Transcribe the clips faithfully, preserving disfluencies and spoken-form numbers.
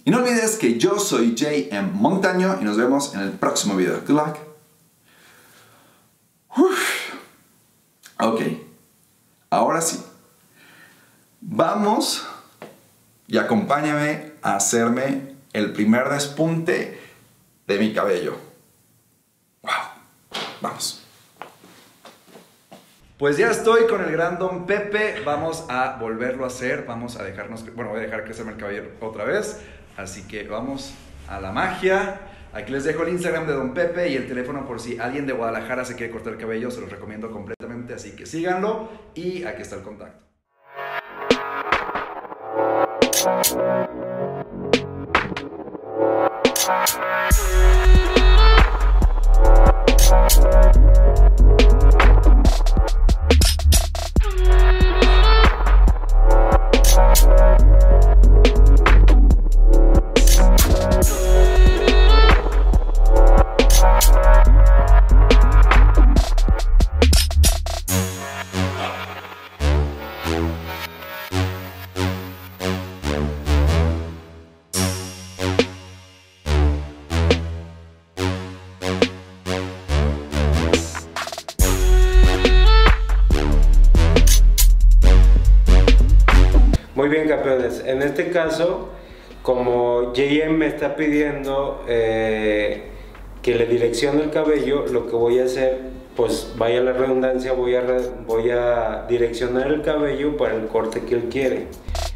Y no olvides que yo soy J M Montaño y nos vemos en el próximo video. Good luck. Uf. Ok, ahora sí. Vamos y acompáñame a hacerme el primer despunte de mi cabello. Wow. Vamos. Pues ya estoy con el gran Don Pepe. Vamos a volverlo a hacer. Vamos a dejarnos... Bueno, voy a dejar crecerme el cabello otra vez. Así que vamos a la magia. Aquí les dejo el Instagram de Don Pepe y el teléfono por si alguien de Guadalajara se quiere cortar el cabello. Se los recomiendo completamente, así que síganlo. Y aquí está el contacto. Muy bien, campeones. En este caso, como J M me está pidiendo eh, que le direccione el cabello, lo que voy a hacer, pues vaya la redundancia, voy a, re, voy a direccionar el cabello para el corte que él quiere.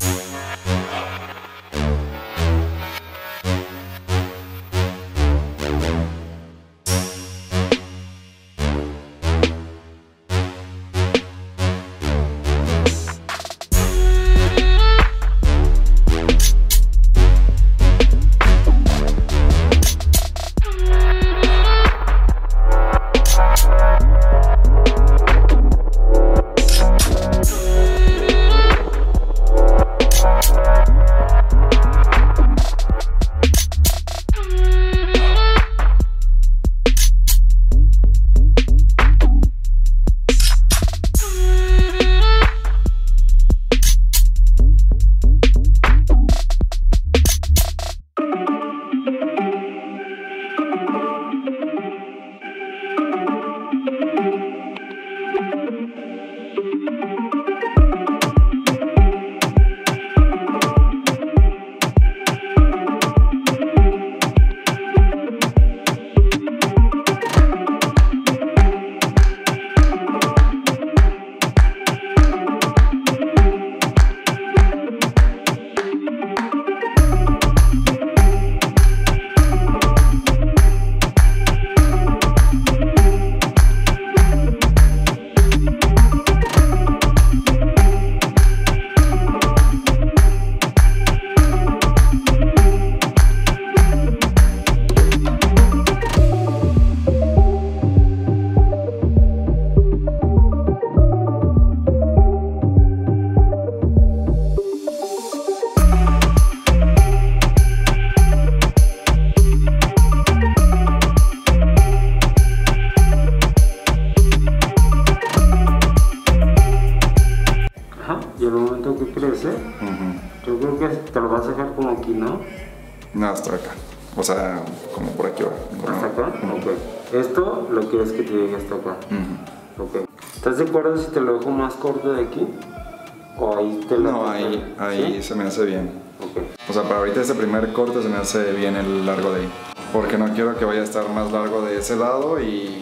Yo creo que te lo vas a dejar como aquí, ¿no? No, hasta acá. O sea, como por aquí va. ¿Hasta acá? Uh-huh. Ok. Esto lo quieres que te llegue hasta acá. Uh-huh. Ok. ¿Estás de acuerdo si te lo dejo más corto de aquí? ¿O ahí te lo No, ahí, ahí ¿sí? Se me hace bien. Ok. O sea, para ahorita este primer corte se me hace bien el largo de ahí. Porque no quiero que vaya a estar más largo de ese lado y...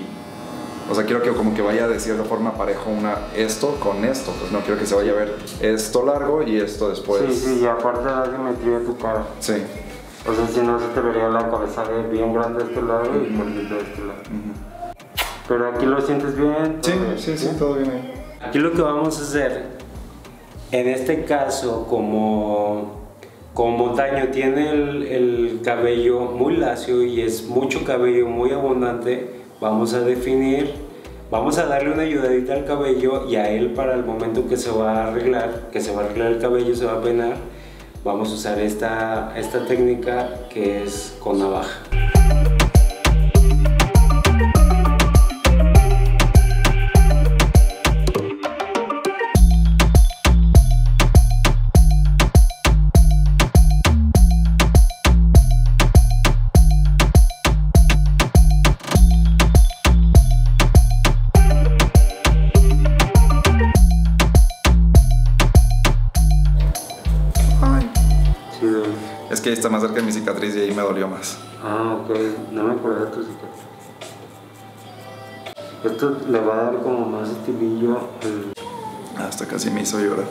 O sea, quiero que como que vaya de cierta forma parejo una, esto con esto. Pues no quiero que se vaya a ver esto largo y esto después. Sí, sí, y aparte de la simetría de tu cara. Sí. O sea, si no se te vería la cabeza bien grande de este lado y cortita de este lado. Uh-huh. Pero aquí lo sientes bien. Sí, sí, sí, todo bien ahí. Aquí lo que vamos a hacer, en este caso, como, como Montaño tiene el, el cabello muy lacio y es mucho cabello muy abundante, vamos a definir, vamos a darle una ayudadita al cabello y a él para el momento que se va a arreglar, que se va a arreglar el cabello, se va a peinar, vamos a usar esta, esta técnica que es con navaja. Es que ahí está más cerca de mi cicatriz y ahí me dolió más. Ah, ok. No me acordaba de tu cicatriz. Esto le va a dar como más estilillo. El... Hasta casi me hizo llorar.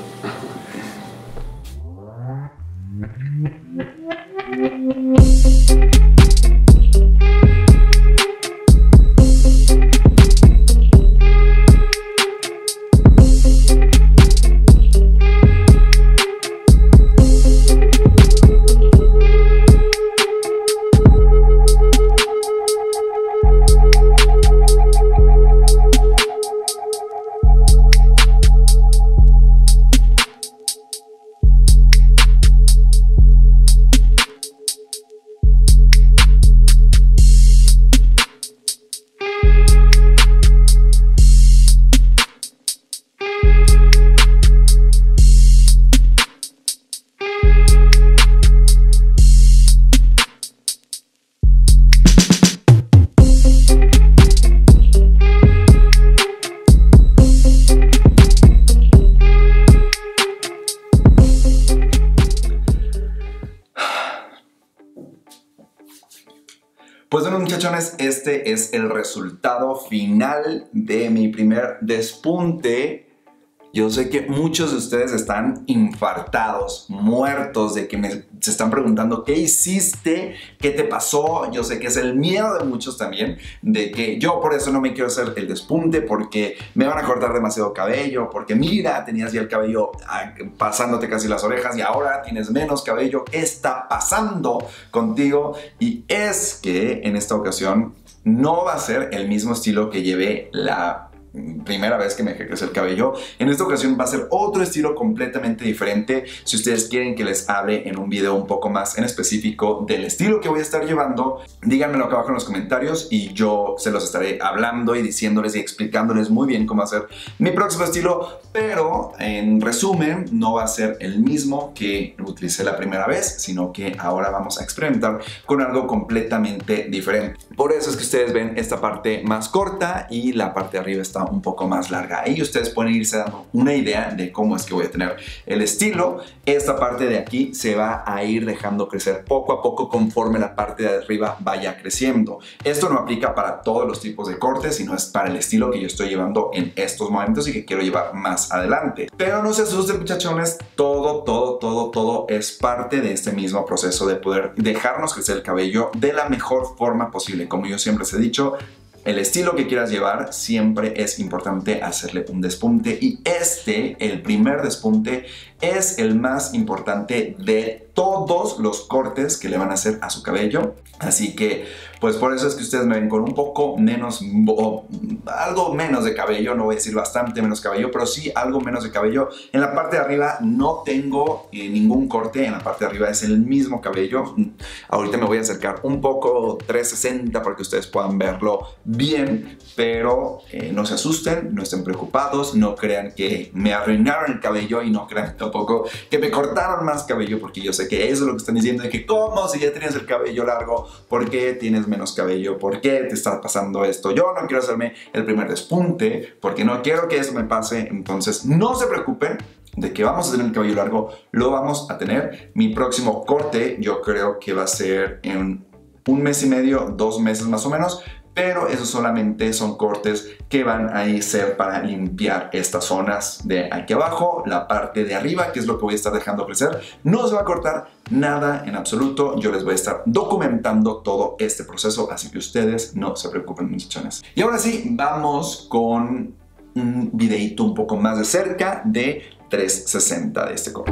Pues bueno, muchachones, este es el resultado final de mi primer despunte. Yo sé que muchos de ustedes están infartados, muertos, de que me, se están preguntando ¿qué hiciste? ¿Qué te pasó? Yo sé que es el miedo de muchos también, de que yo por eso no me quiero hacer el despunte, porque me van a cortar demasiado cabello, porque mira, tenías ya el cabello pasándote casi las orejas y ahora tienes menos cabello. ¿Qué está pasando contigo? Y es que en esta ocasión no va a ser el mismo estilo que llevé la primera vez que me dejé crecer el cabello. En esta ocasión va a ser otro estilo completamente diferente. Si ustedes quieren que les hable en un video un poco más en específico del estilo que voy a estar llevando, díganmelo acá abajo en los comentarios y yo se los estaré hablando y diciéndoles y explicándoles muy bien cómo hacer mi próximo estilo. Pero en resumen, no va a ser el mismo que utilicé la primera vez, sino que ahora vamos a experimentar con algo completamente diferente. Por eso es que ustedes ven esta parte más corta y la parte de arriba está un poco más larga. Ahí ustedes pueden irse dando una idea de cómo es que voy a tener el estilo. Esta parte de aquí se va a ir dejando crecer poco a poco conforme la parte de arriba vaya creciendo. Esto no aplica para todos los tipos de cortes, sino es para el estilo que yo estoy llevando en estos momentos y que quiero llevar más adelante. Pero no se asusten, muchachones, todo, todo, todo, todo es parte de este mismo proceso de poder dejarnos crecer el cabello de la mejor forma posible. Como yo siempre les he dicho, el estilo que quieras llevar, siempre es importante hacerle un despunte, y este, el primer despunte, es el más importante de todos los cortes que le van a hacer a su cabello. Así que, pues por eso es que ustedes me ven con un poco menos, o algo menos de cabello, no voy a decir bastante menos cabello, pero sí algo menos de cabello. En la parte de arriba no tengo eh, ningún corte, en la parte de arriba es el mismo cabello. Ahorita me voy a acercar un poco trescientos sesenta para que ustedes puedan verlo bien, pero eh, no se asusten, no estén preocupados, no crean que me arruinaron el cabello y no crean tampoco que me cortaron más cabello, porque yo sé que eso es lo que están diciendo, de que cómo si ya tenías el cabello largo, ¿por qué tienes menos cabello? ¿Por qué te está pasando esto? Yo no quiero hacerme el primer despunte porque no quiero que eso me pase. Entonces no se preocupen de que vamos a tener el cabello largo, lo vamos a tener. Mi próximo corte yo creo que va a ser en un mes y medio, dos meses más o menos, pero eso solamente son cortes que van a ser para limpiar estas zonas de aquí abajo, la parte de arriba, que es lo que voy a estar dejando crecer. No se va a cortar nada en absoluto, yo les voy a estar documentando todo este proceso, así que ustedes no se preocupen, muchachones. Y ahora sí, vamos con un videito un poco más de cerca de trescientos sesenta de este corte.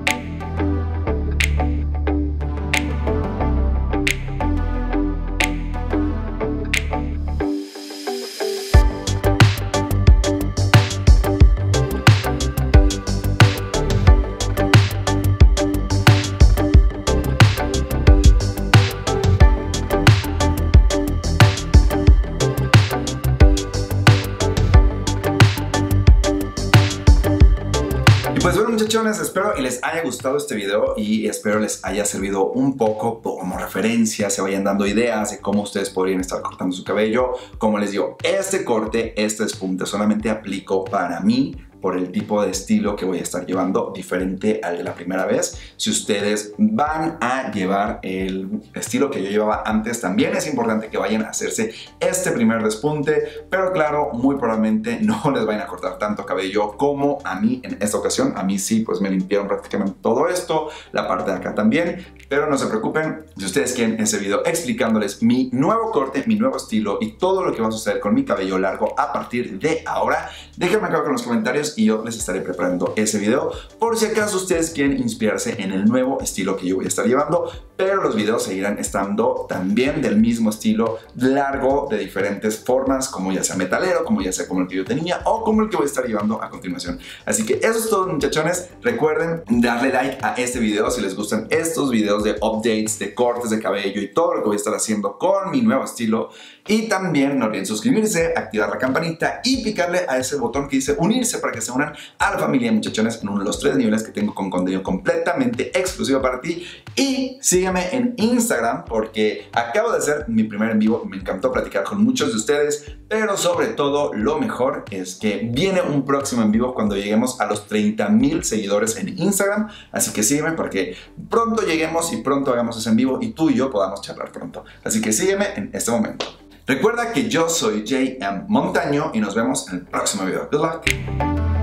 Pues bueno, muchachones, espero y les haya gustado este video y espero les haya servido un poco como referencia, se vayan dando ideas de cómo ustedes podrían estar cortando su cabello. Como les digo, este corte, este despunte solamente aplico para mí. por el tipo de estilo que voy a estar llevando, diferente al de la primera vez. Si ustedes van a llevar el estilo que yo llevaba antes, también es importante que vayan a hacerse este primer despunte, pero claro, muy probablemente no les vayan a cortar tanto cabello como a mí en esta ocasión. A mí sí, pues me limpiaron prácticamente todo esto, la parte de acá también, pero no se preocupen. Si ustedes quieren ese video explicándoles mi nuevo corte, mi nuevo estilo y todo lo que va a suceder con mi cabello largo a partir de ahora, déjenme acá con los comentarios y yo les estaré preparando ese video por si acaso ustedes quieren inspirarse en el nuevo estilo que yo voy a estar llevando, pero los videos seguirán estando también del mismo estilo largo, de diferentes formas, como ya sea metalero, como ya sea como el que yo tenía o como el que voy a estar llevando a continuación. Así que eso es todo, muchachones. Recuerden darle like a este video si les gustan estos videos de updates, de cortes de cabello y todo lo que voy a estar haciendo con mi nuevo estilo. Y también no olviden suscribirse, activar la campanita y picarle a ese botón que dice unirse para que se unan a la familia, muchachones, en uno de los tres niveles que tengo con contenido completamente exclusivo para ti. Y sígueme en Instagram porque acabo de hacer mi primer en vivo. Me encantó platicar con muchos de ustedes, pero sobre todo lo mejor es que viene un próximo en vivo cuando lleguemos a los treinta mil seguidores en Instagram. Así que sígueme para que pronto lleguemos y pronto hagamos ese en vivo y tú y yo podamos charlar pronto. Así que sígueme en este momento. Recuerda que yo soy J M Montaño y nos vemos en el próximo video. Good luck.